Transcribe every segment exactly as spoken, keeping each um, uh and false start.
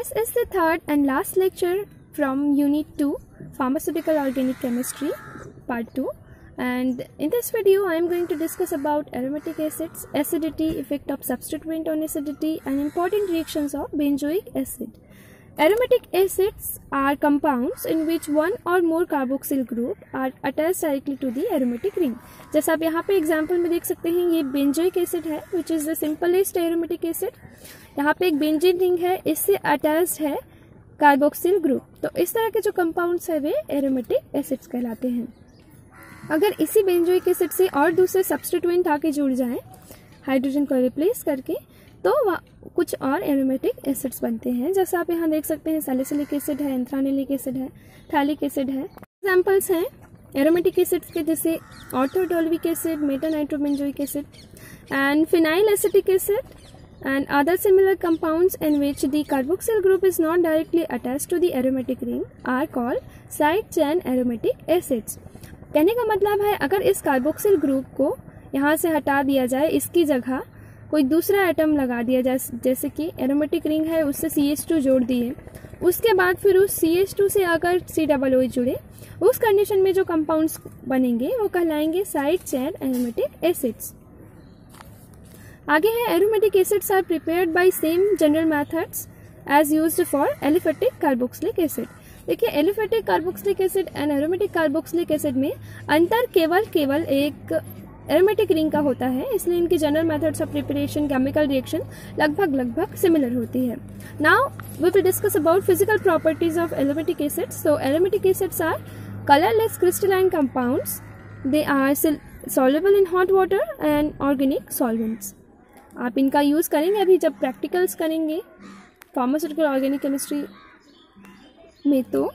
This is the third and last lecture from Unit two, Pharmaceutical Organic Chemistry, Part two. And in this video, I am going to discuss about aromatic acids, acidity, effect of substituent on acidity, and important reactions of benzoic acid. Aromatic acids are compounds in which one or more carboxyl group are attached directly to the aromatic ring. जैसा आप यहाँ पे example में देख सकते हैं, ये benzoic acid है which is the simplest aromatic acid. यहाँ पे एक बेंजीन रिंग है, इससे अटैच्ड है कार्बोक्सिल ग्रुप. तो इस तरह के जो कंपाउंड्स है वे एरोमेटिक एसिड्स कहलाते हैं. अगर इसी बेंजोइक एसिड से और दूसरे सब्स्टिट्यूएंट आके जुड़ जाएं हाइड्रोजन को रिप्लेस करके, तो कुछ और एरोमेटिक एसिड्स बनते हैं. जैसा आप यहाँ देख सकते हैं, सैलिसिलिक एसिड है, एंथ्रानिलिक एसिड है, थैलिक एसिड है. एग्जाम्पल्स हैं एरोमेटिक एसिड्स के, जैसे orthotoluic acid, metanitrobenzoic acid and phenyl acetic acid and other similar compounds in which the carboxyl group is not directly attached to the aromatic ring are called side chain aromatic acids. कहने का मतलब है, अगर इस carboxyl group को यहाँ से हटा दिया जाए, इसकी जगह कोई दूसरा एटम लगा दिया जाए, जैसे कि एरोमेटिक रिंग है उससे सी एच टू जोड़ दिए, उसके बाद फिर उस सी एच टू से अगर सी डबल ओ जुड़े, उस कंडीशन में जो कंपाउंड्स बनेंगे वो कहलाएंगे साइड चेन एरोमेटिक एसिड्स. आगे है aromatic acids are prepared by same general methods as used for aliphatic carboxylic acid. देखिए, aliphatic carboxylic acid and aromatic carboxylic acid में अंतर केवल केवल एक एरोमेटिक रिंग का होता है, इसलिए इनकी general methods of preparation, chemical reaction लगभग लगभग सिमिलर होती है. Now we will discuss about physical properties of aromatic acids. So aromatic acids are colourless crystalline compounds. They are soluble in hot water and organic solvents. आप इनका use करेंगे अभी जब practicals करेंगे फार्मास्यूटिकल ऑर्गेनिक केमिस्ट्री में. तो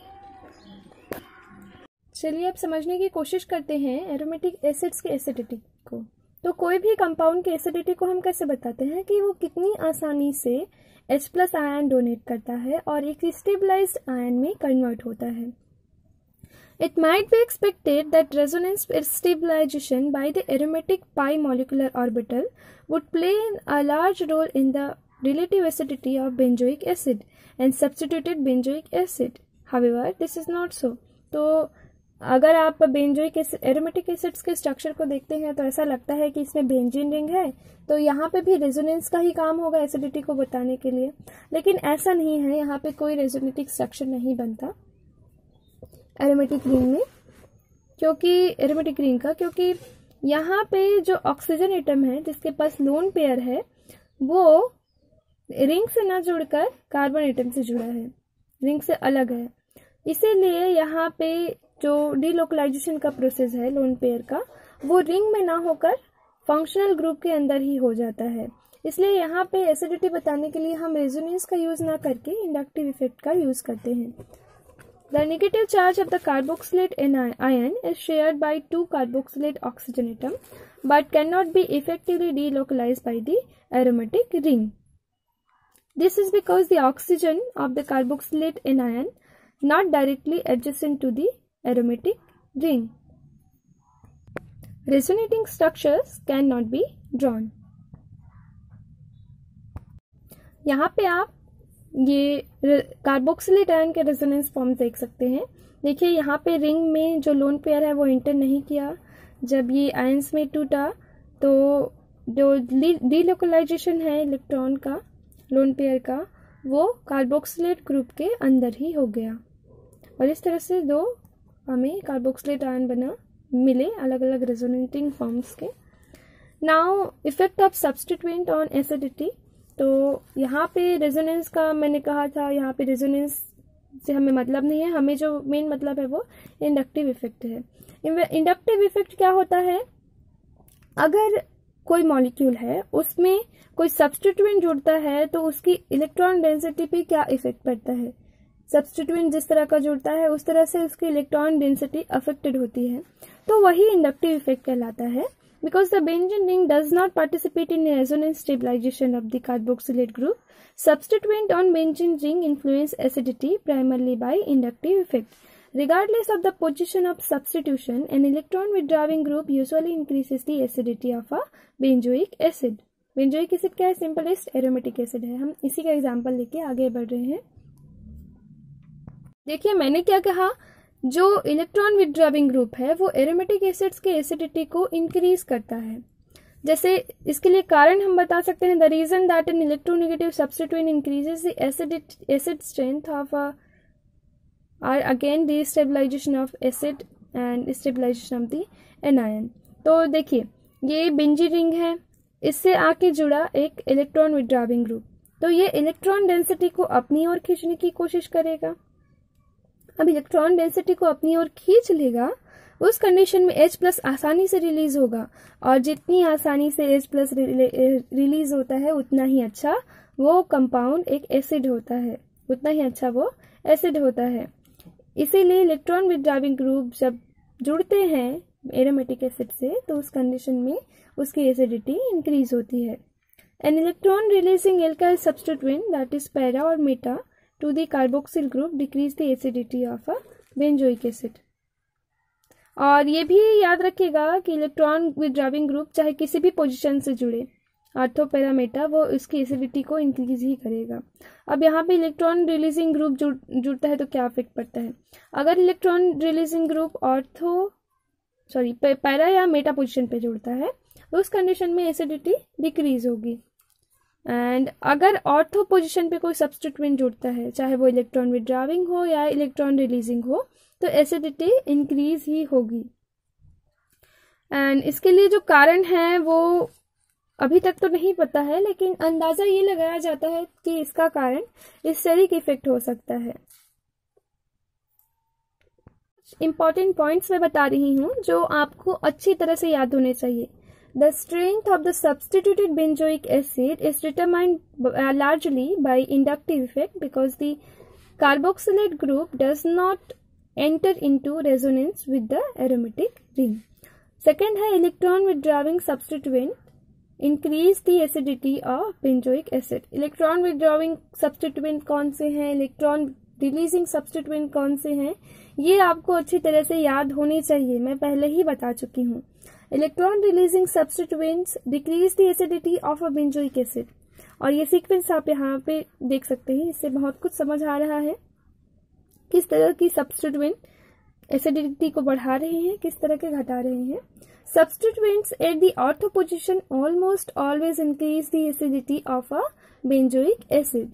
चलिए अब समझने की कोशिश करते हैं एरोमेटिक एसिड्स के एसिडिटी को. तो कोई भी कंपाउंड के एसिडिटी को हम कैसे बताते हैं कि वो कितनी आसानी से H प्लस आयन डोनेट करता है और एक स्टेबलाइज्ड आयन में कन्वर्ट होता है. It might be expected that resonance stabilization by the aromatic pi molecular orbital would play a large role in the relative acidity of benzoic acid and substituted benzoic acid. However, this is not so. तो अगर आप benzoic aromatic acids के structure को देखते हैं तो ऐसा लगता है कि इसमें बेंजीन रिंग है, तो यहाँ पे भी रेजोनेंस का ही काम होगा एसिडिटी को बताने के लिए. लेकिन ऐसा नहीं है, यहाँ पे कोई रेजोनेटिक स्ट्रक्चर नहीं बनता एरोमेटिक रिंग में, क्योंकि एरोमेटिक रिंग का क्योंकि यहाँ पे जो ऑक्सीजन एटम है जिसके पास लोन पेयर है, वो रिंग से ना जुड़कर कार्बन एटम से जुड़ा है, रिंग से अलग है. इसीलिए यहाँ पे जो डीलोकलाइजेशन का प्रोसेस है लोन पेयर का, वो रिंग में ना होकर फंक्शनल ग्रुप के अंदर ही हो जाता है. इसलिए यहाँ पे एसिडिटी बताने के लिए हम रेजोनेंस का यूज ना करके इंडक्टिव इफेक्ट का यूज करते हैं. The negative charge of the carboxylate ion is shared by two carboxylate oxygen atom, but cannot be effectively delocalized by the aromatic ring. This is because the oxygen of the carboxylate anion not directly adjacent to the aromatic ring. Resonating structures cannot be drawn. यहाँ पे आप ये carboxylate ion के resonance form देख सकते हैं. देखिए, यहाँ पे रिंग में जो लोन पेयर है वो इंटर नहीं किया. जब ये आयंस में टूटा तो जो डीलोकलाइजेशन है इलेक्ट्रॉन का लोन पेयर का, वो कार्बोक्सिलेट ग्रुप के अंदर ही हो गया और इस तरह से दो हमें कार्बोक्सिलेट आयन बना मिले अलग अलग रेजोनेटिंग फॉर्म्स के. Now effect of substituent on acidity. तो यहाँ पे रेजोनेंस का मैंने कहा था, यहाँ पे रेजोनेंस से हमें मतलब नहीं है, हमें जो मेन मतलब है वो इंडक्टिव इफेक्ट है. इंडक्टिव इफेक्ट क्या होता है, अगर कोई मॉलिक्यूल है उसमें कोई सब्स्टिट्यूएंट जुड़ता है तो उसकी इलेक्ट्रॉन डेंसिटी पे क्या इफेक्ट पड़ता है. सब्स्टिट्यूएंट जिस तरह का जुड़ता है उस तरह से उसकी इलेक्ट्रॉन डेंसिटी अफेक्टेड होती है, तो वही इंडक्टिव इफेक्ट कहलाता है. Because the benzene ring does not participate in resonance stabilization of the carboxylate group, substituent on benzene ring influence acidity primarily by inductive effect. Regardless of the position of substitution, an electron withdrawing group usually increases the acidity of a benzoic acid. Benzoic acid क्या है? Simplest aromatic acid है. हम इसी का example लेके आगे बढ़ रहे हैं. देखिए मैंने क्या कहा, जो इलेक्ट्रॉन विथड्रॉविंग ग्रुप है वो एरोमेटिक एसिड्स के एसिडिटी को इंक्रीज करता है। जैसे इसके लिए कारण हम बता सकते हैं, the reason that an electronegative substituent increases the acid acid strength of are again the stabilization of acid and stabilization of the anion. तो देखिए ये बेंजीन रिंग है, इससे आके जुड़ा एक इलेक्ट्रॉन विथड्रॉविंग ग्रुप, तो ये इलेक्ट्रॉन डेंसिटी को अपनी ओर खींचने की कोशिश करेगा। अब इलेक्ट्रॉन डेंसिटी को अपनी ओर खींच लेगा, उस कंडीशन में H प्लस आसानी से रिलीज होगा, और जितनी आसानी से H प्लस रिलीज होता है उतना ही अच्छा वो कंपाउंड एक एसिड होता है, उतना ही अच्छा वो एसिड होता है। इसीलिए इलेक्ट्रॉन विथड्रॉविंग ग्रुप जब जुड़ते हैं एरोमेटिक एसिड से तो उस कंडीशन में उसकी एसिडिटी इंक्रीज होती है। An electron releasing alkyl substituent that is para और meta to the carboxyl group decrease the acidity of a benzoic acid। और ये भी याद रखिएगा कि इलेक्ट्रॉन विथड्रॉविंग ग्रुप चाहे किसी भी पोजीशन से जुड़े, ऑर्थो पैरा मेटा, वो इसकी एसिडिटी को इंक्रीज ही करेगा। अब यहाँ पे इलेक्ट्रॉन रिलीजिंग ग्रुप जुड़ जुड़ता है तो क्या इफेक्ट पड़ता है, अगर electron releasing group ortho sorry para या मेटा पोजिशन पे जुड़ता है तो उस कंडीशन में एसिडिटी डिक्रीज होगी। एंड अगर ऑर्थो पोजीशन पे कोई सब्स्टिट्यूएंट जुड़ता है, चाहे वो इलेक्ट्रॉन विथड्रॉविंग हो या इलेक्ट्रॉन रिलीजिंग हो, तो एसिडिटी इंक्रीज ही होगी। एंड इसके लिए जो कारण है वो अभी तक तो नहीं पता है, लेकिन अंदाजा ये लगाया जाता है कि इसका कारण स्टेरिक इफेक्ट हो सकता है। इंपॉर्टेंट पॉइंट्स मैं बता रही हूँ जो आपको अच्छी तरह से याद होने चाहिए। The strength of the substituted benzoic acid is determined uh, largely by inductive effect because the carboxylate group does not enter into resonance with the aromatic ring. Second है electron withdrawing substituent increase the acidity of benzoic acid। electron withdrawing substituent कौन से हैं, electron releasing substituent कौन से हैं, ये आपको अच्छी तरह से याद होनी चाहिए, मैं पहले ही बता चुकी हूँ। Electron releasing substituents decrease the acidity of a benzoic acid, और ये सीक्वेंस आप यहाँ पे देख सकते हैं, इससे बहुत कुछ समझ आ रहा है किस तरह की सब्स्टिट्यूएंट एसिडिटी को बढ़ा रहे हैं, किस तरह के घटा रहे हैं। Substituents at the ortho position almost always increase the acidity of a benzoic acid.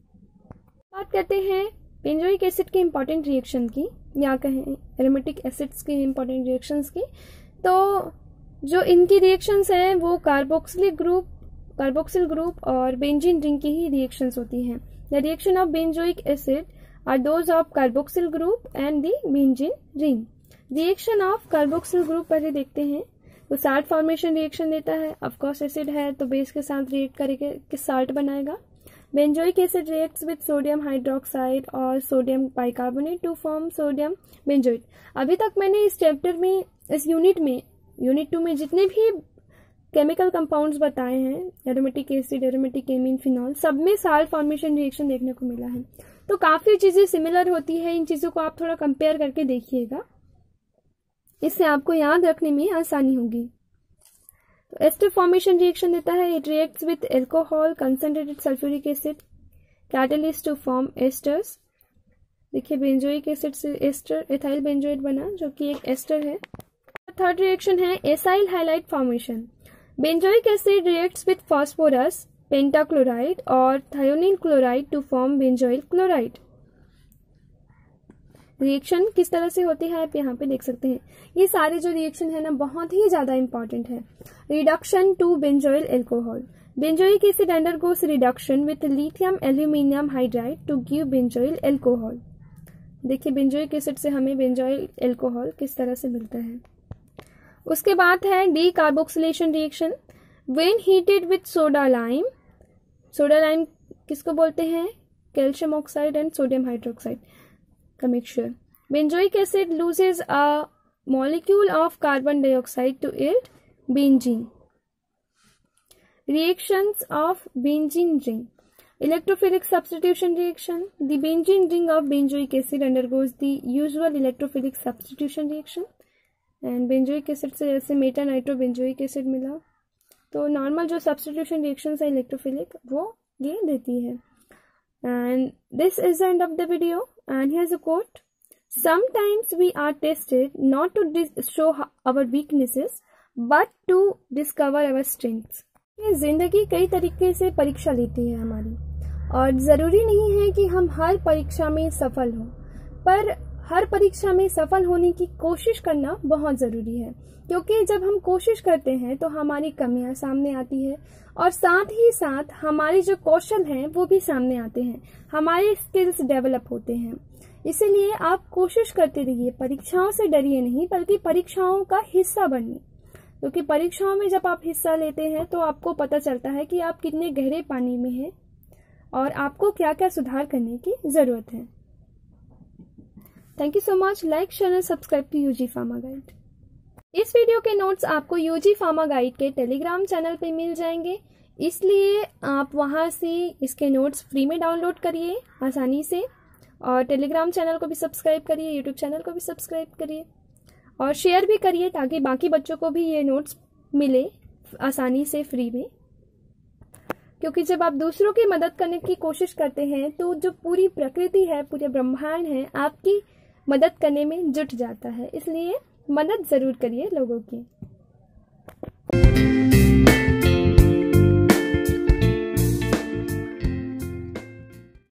बात करते हैं बेंजोइक एसिड के इंपॉर्टेंट रिएक्शन की, या कहें एरोमेटिक एसिड्स के इंपॉर्टेंट रिएक्शंस की। तो जो इनकी रिएक्शंस हैं वो कार्बोक्सिल ग्रुप कार्बोक्सिल ग्रुप और बेंजीन रिंग की ही रिएक्शंस होती हैं। The reaction of benzoic acid are those of carboxyl group and the benzene ring. Reaction of carboxyl group पहले देखते हैं, वो साल्ट फॉर्मेशन रिएक्शन देता है। ऑफकोर्स एसिड है तो बेस के साथ रिएक्ट करके किस साल्ट बनाएगा। Benzoic acid reacts with sodium hydroxide और sodium bicarbonate to form sodium benzoate. अभी तक मैंने इस चैप्टर में, इस यूनिट में, यूनिट टू में जितने भी केमिकल कंपाउंड्स बताए हैं, aromatic acid, aromatic amine, phenol, सब में साल्ट फॉर्मेशन रिएक्शन देखने को मिला है। तो काफी चीजें सिमिलर होती है, इन चीजों को आप थोड़ा कंपेयर करके देखिएगा, इससे आपको याद रखने में आसानी होगी। तो एस्टर फॉर्मेशन रिएक्शन देता है, it reacts with alcohol, concentrated sulphuric acid, catalyst to form esters. देखिए बेंजोइक एसिड से एस्टर एथाइल बेंजोएट बना, जो कि एक एस्टर है। थर्ड रिएक्शन है acyl halide formation. Benzoic acid reacts with phosphorus, pentachloride और thionyl chloride to form benzoyl chloride. Reaction किस तरह से होती है आप यहाँ पे देख सकते हैं। ये सारे जो रिएक्शन है ना बहुत ही ज्यादा इंपॉर्टेंट है। Reduction to benzoyl alcohol. Benzoic acid undergoes reduction with lithium aluminium hydride to give benzoyl alcohol. देखिए बेंजोइक एसिड से हमें बेंजोइल एल्कोहल किस तरह से मिलता है। उसके बाद है decarboxylation reaction. When heated with soda lime, soda lime किसको बोलते हैं, calcium oxide and sodium hydroxide का mixture. Benzoic acid loses a molecule of carbon dioxide to yield benzene. Reactions of benzene ring. Electrophilic substitution reaction. The benzene ring of benzoic acid undergoes the usual electrophilic substitution reaction. And benzoic acid से जैसे Meta nitro benzoic acid मिला, तो normal जो substitution reaction है electrophilic वो ये देती है। And this is the end of the video. and here's a quote: sometimes we are tested not to dis- show our weaknesses but to discover our strengths. ये जिंदगी कई तरीके से परीक्षा लेती है हमारी, और जरूरी नहीं है कि हम हर परीक्षा में सफल हों, पर हर परीक्षा में सफल होने की कोशिश करना बहुत जरूरी है, क्योंकि जब हम कोशिश करते हैं तो हमारी कमियां सामने आती है और साथ ही साथ हमारे जो कौशल हैं वो भी सामने आते हैं, हमारे स्किल्स डेवलप होते हैं। इसीलिए आप कोशिश करते रहिए, परीक्षाओं से डरिए नहीं, बल्कि परीक्षाओं का हिस्सा बनिए, क्योंकि परीक्षाओं में जब आप हिस्सा लेते हैं तो आपको पता चलता है कि आप कितने गहरे पानी में हैं और आपको क्या क्या सुधार करने की जरूरत है। Thank you so much. Like, share and subscribe to UG Pharma Guide. इस वीडियो के नोट्स आपको यूजी फार्मा गाइड के टेलीग्राम चैनल पे मिल जाएंगे, इसलिए आप वहां से इसके नोट्स फ्री में डाउनलोड करिए आसानी से, और टेलीग्राम चैनल को भी सब्सक्राइब करिए, यूट्यूब चैनल को भी सब्सक्राइब करिए और शेयर भी करिए, ताकि बाकी बच्चों को भी ये नोट्स मिले आसानी से फ्री में। क्योंकि जब आप दूसरों की मदद करने की कोशिश करते हैं तो जो पूरी प्रकृति है, पूरे ब्रह्मांड है, आपकी मदद करने में जुट जाता है। इसलिए मदद जरूर करिए लोगों की।